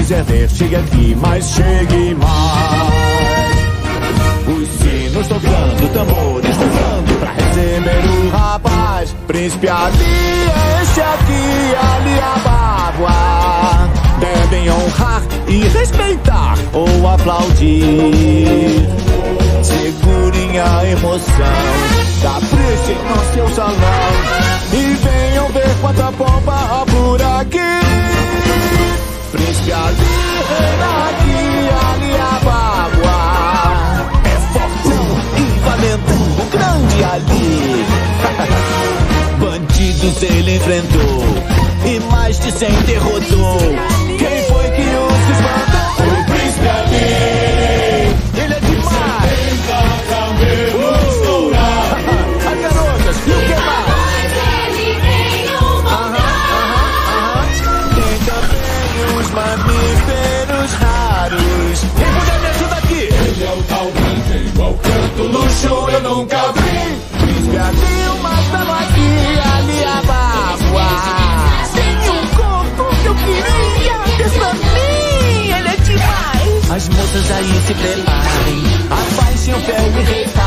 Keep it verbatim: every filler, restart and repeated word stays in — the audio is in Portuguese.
quiser ver, chegue aqui, mas chegue mais. Os sinos tocando, tambores tocando pra receber o rapaz. Príncipe Ali, este aqui, Ali Ababa. Devem honrar e respeitar ou aplaudir. Segurem a emoção, caprichem no seu salão e venham ver quanta pompa há por aqui. Príncipe Ali, reina aqui, Ali Ababa. É fortão e valentão, o grande Ali. Bandidos ele enfrentou e mais de cem derrotou. Quem foi que os espantou? O Príncipe Ali. Ele é demais. Uh! As garotas, e o que mais? Ele tem um mandar. Tem também os mamíferos raros. Quem puder me ajuda aqui? Ele é o tal grande, igual canto luxo eu nunca vi. Príncipe Ali, o mais belo aqui, Ali Ababa. Tem um corpo que eu queria ter pra mim. Ele é demais. As moças aí se preparem, abaixem o pé e